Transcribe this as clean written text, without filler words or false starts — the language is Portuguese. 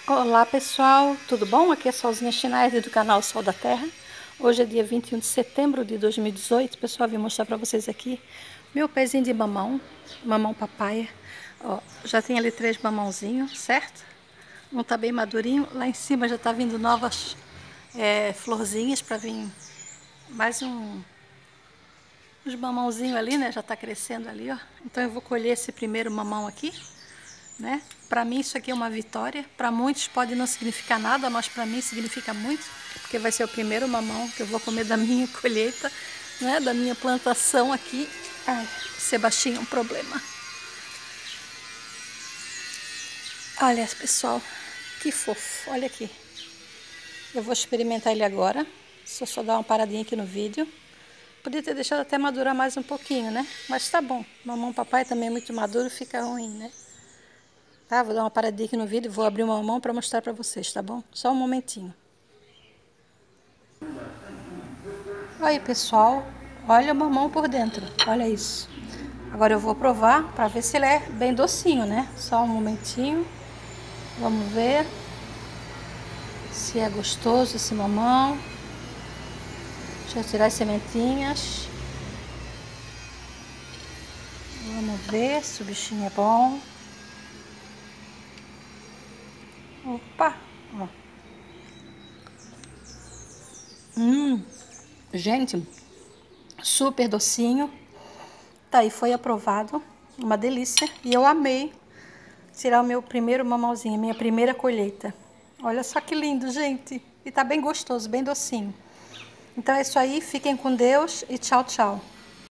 Olá pessoal, tudo bom? Aqui é Solzinha Schneider do canal Sol da Terra. Hoje é dia 21 de setembro de 2018. Pessoal, vim mostrar para vocês aqui meu pezinho de mamão, mamão papaya. Ó, já tem ali 3 mamãozinhos, certo? Um tá bem madurinho, lá em cima já tá vindo novas florzinhas para vir mais uns mamãozinhos ali, né? Já tá crescendo ali, ó. Então eu vou colher esse primeiro mamão aqui, né? Para mim isso aqui é uma vitória. Para muitos pode não significar nada, mas para mim significa muito, porque vai ser o primeiro mamão que eu vou comer da minha colheita, né? Da minha plantação aqui. Ai, Sebastião é um problema. Olha, pessoal, que fofo. Olha aqui. Eu vou experimentar ele agora. Só dar uma paradinha aqui no vídeo. Podia ter deixado até madurar mais um pouquinho, né? Mas tá bom. Mamão papai também é muito maduro, fica ruim, né? Tá, vou dar uma paradinha aqui no vídeo, vou abrir uma mamão para mostrar para vocês, tá bom? Só um momentinho. Aí, pessoal, olha o mamão por dentro, olha isso. Agora eu vou provar para ver se ele é bem docinho, né? Só um momentinho. Vamos ver se é gostoso esse mamão. Deixa eu tirar as sementinhas. Vamos ver se o bichinho é bom. Opa! Ó. Gente, super docinho. Tá aí, foi aprovado. Uma delícia. E eu amei tirar o meu primeiro mamãozinho, minha primeira colheita. Olha só que lindo, gente. E tá bem gostoso, bem docinho. Então é isso aí. Fiquem com Deus e tchau, tchau.